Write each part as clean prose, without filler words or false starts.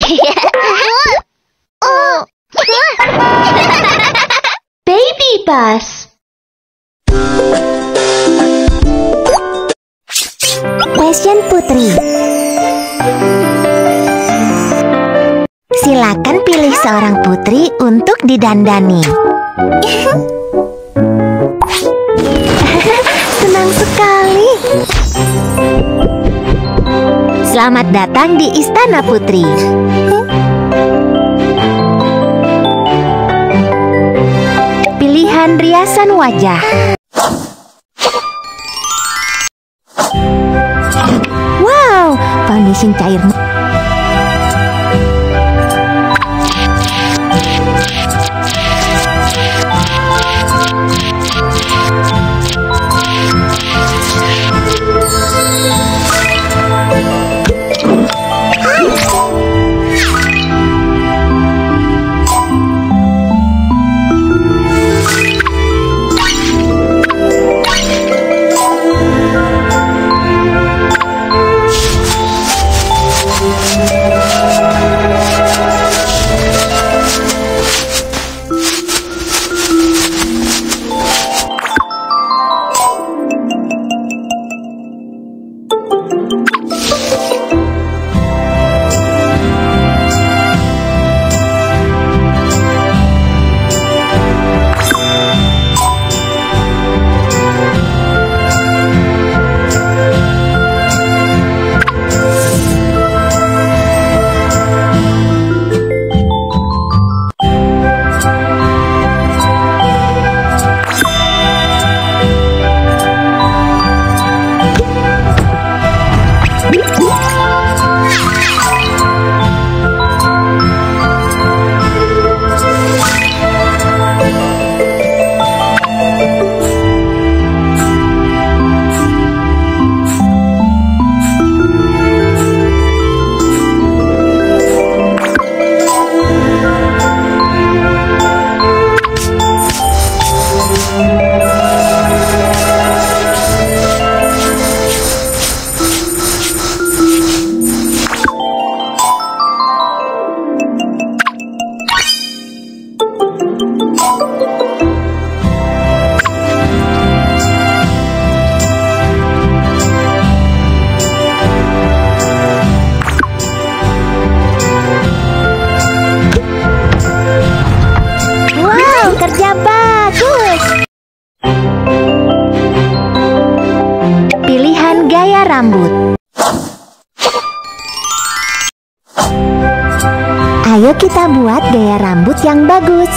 Baby bus. Question Putri. Silakan pilih seorang putri untuk didandani. Senang sekali. Selamat datang di Istana Putri. Pilihan riasan wajah. Wow, foundation cair. Kerja bagus. Pilihan gaya rambut. Ayo kita buat gaya rambut yang bagus.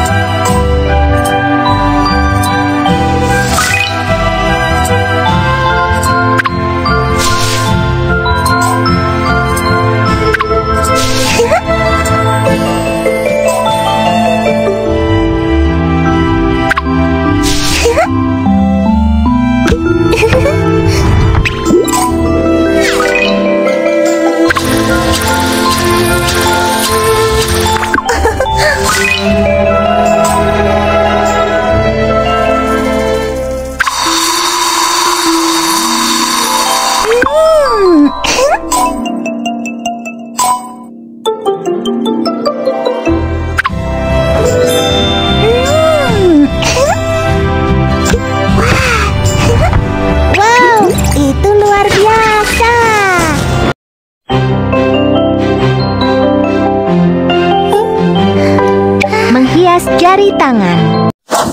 Jari tangan.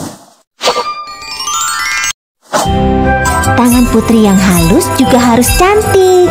Tangan putri yang halus juga harus cantik.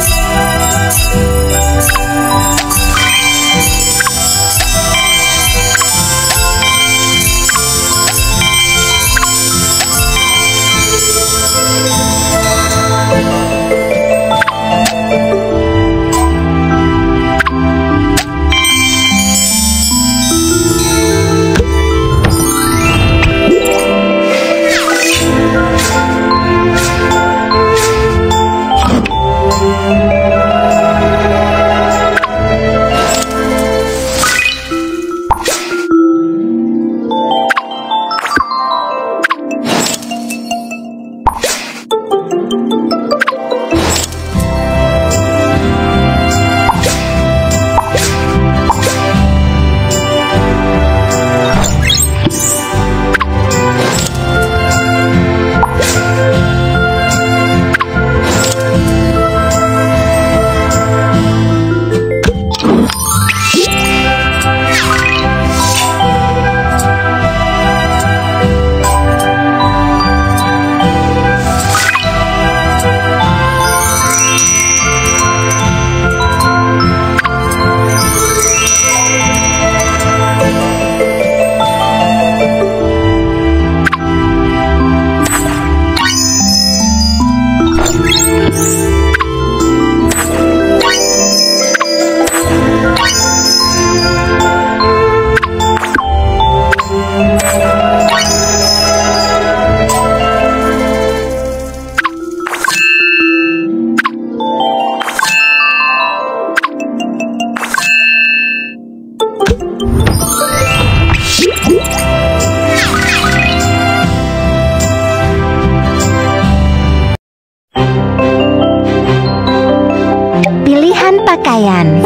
pakaian.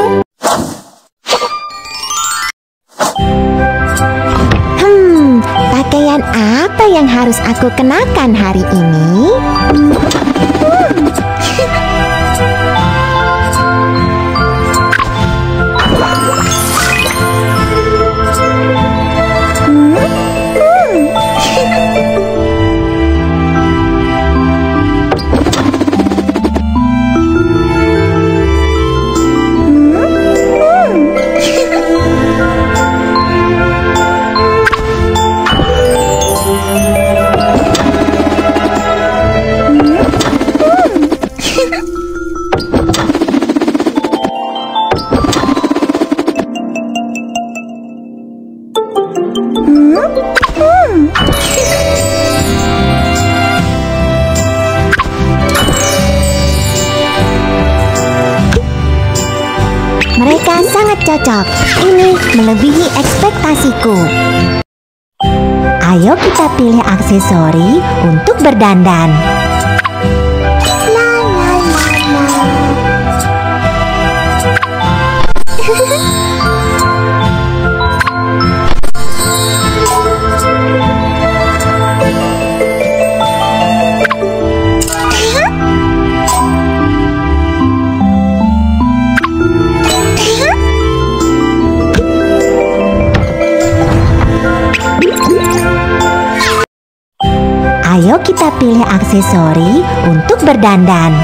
Pakaian apa yang harus aku kenakan hari ini? Mereka sangat cocok. Ini melebihi ekspektasiku. Ayo kita pilih aksesori untuk berdandan. La la la la. Ayo kita pilih aksesori untuk berdandan.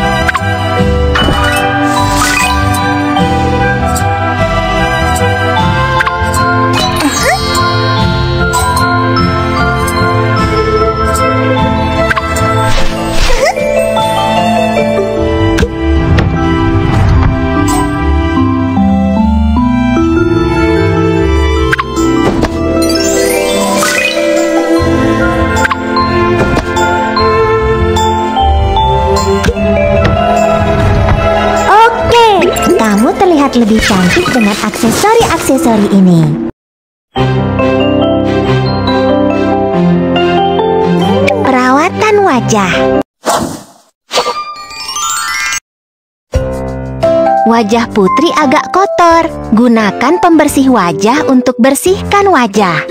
Kamu terlihat lebih cantik dengan aksesori-aksesori ini. Perawatan wajah. Wajah putri agak kotor. Gunakan pembersih wajah untuk bersihkan wajah.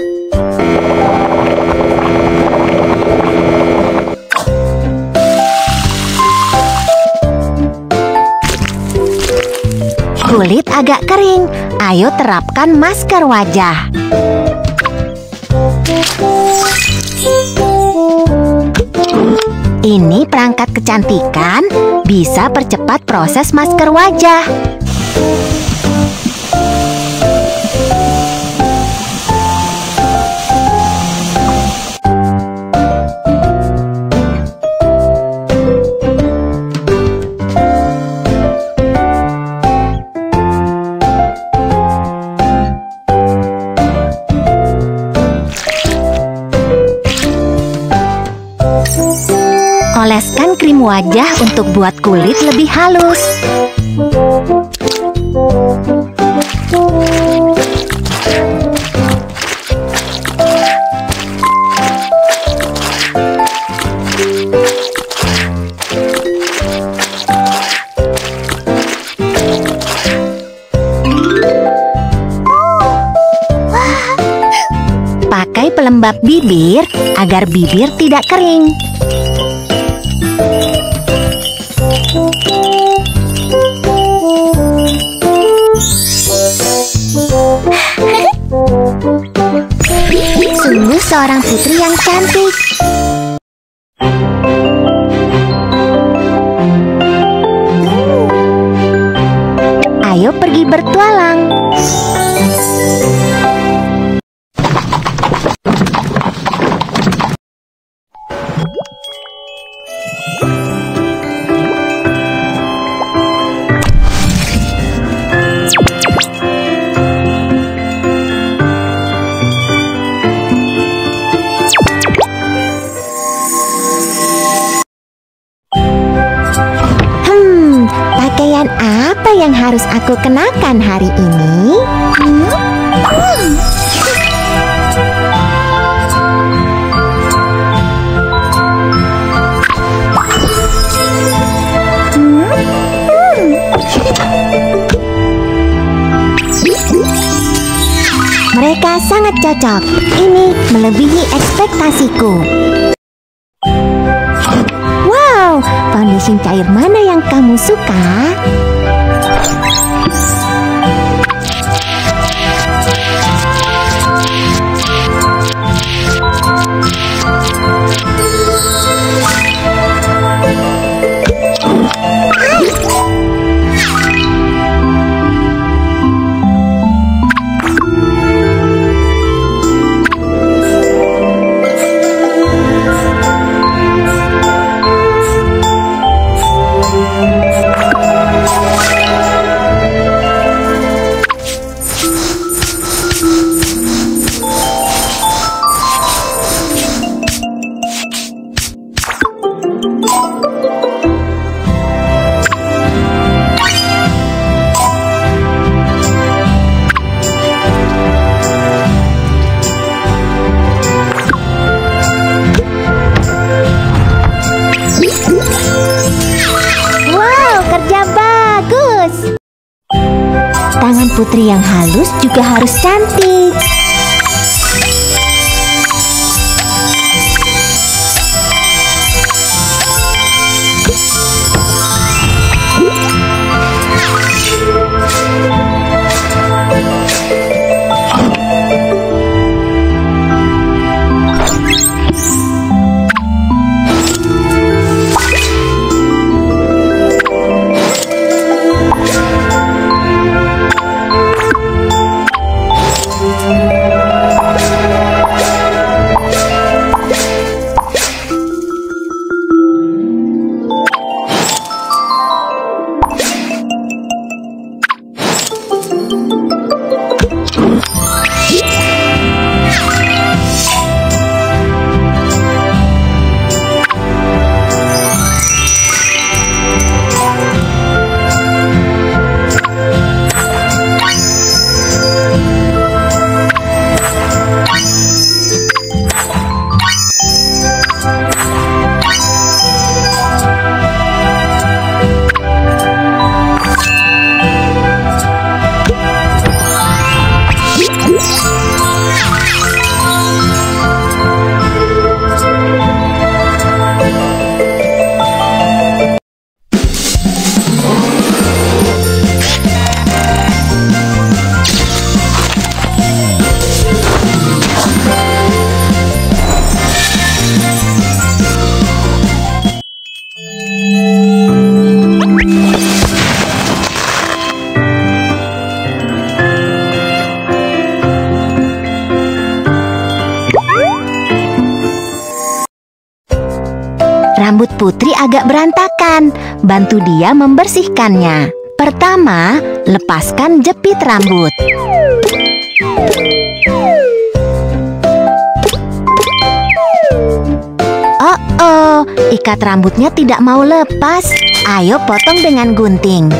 Kulit agak kering. Ayo terapkan masker wajah. Ini perangkat kecantikan, bisa percepat proses masker wajah. Oleskan krim wajah untuk buat kulit lebih halus. Pakai pelembab bibir agar bibir tidak kering. Sungguh seorang putri yang cantik. Ayo pergi bertualang. Pakaian apa yang harus aku kenakan hari ini? Mereka sangat cocok. Ini melebihi ekspektasiku. Wow, foundation cair mana yang kamu suka? Tangan putri yang halus juga harus cantik. Rambut putri agak berantakan. Bantu dia membersihkannya. Pertama, lepaskan jepit rambut. Oh, ikat rambutnya tidak mau lepas. Ayo potong dengan gunting.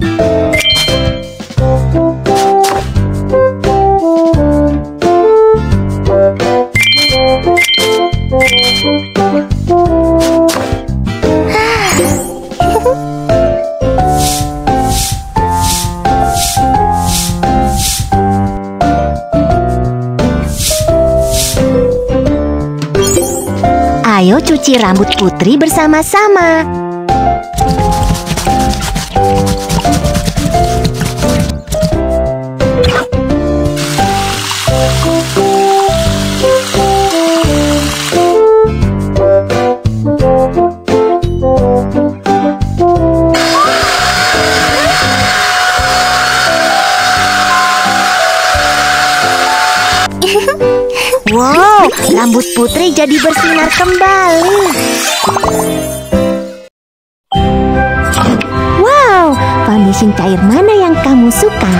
Ayo cuci rambut putri bersama-sama. Wow, rambut putri jadi bersinar kembali. Wow, foundation cair mana yang kamu suka?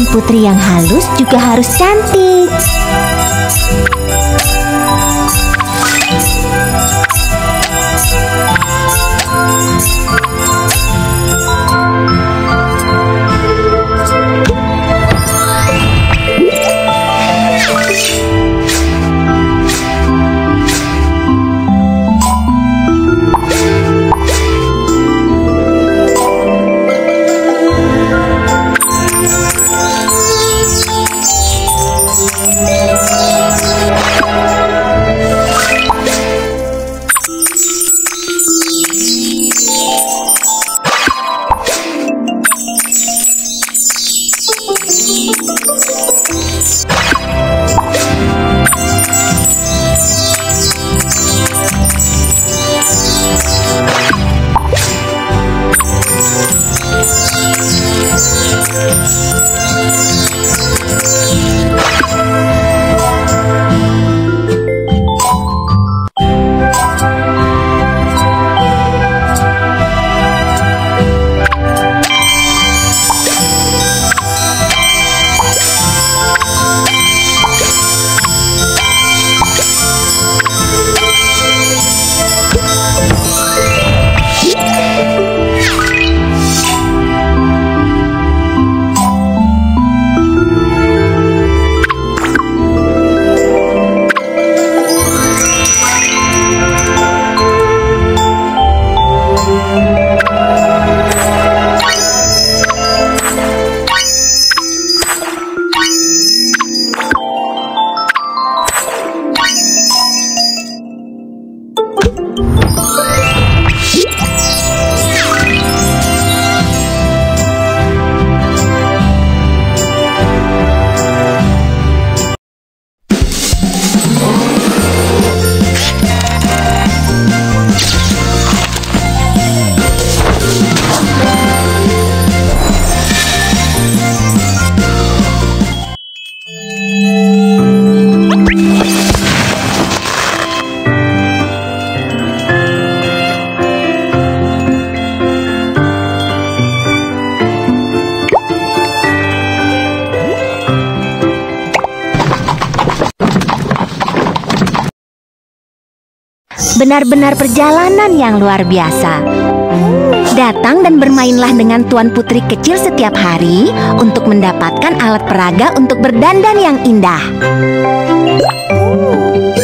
putri yang halus juga harus cantik. Benar-benar perjalanan yang luar biasa. Datang dan bermainlah dengan Tuan Putri kecil setiap hari untuk mendapatkan alat peraga untuk berdandan yang indah.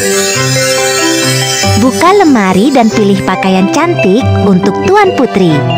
Buka lemari dan pilih pakaian cantik untuk Tuan Putri.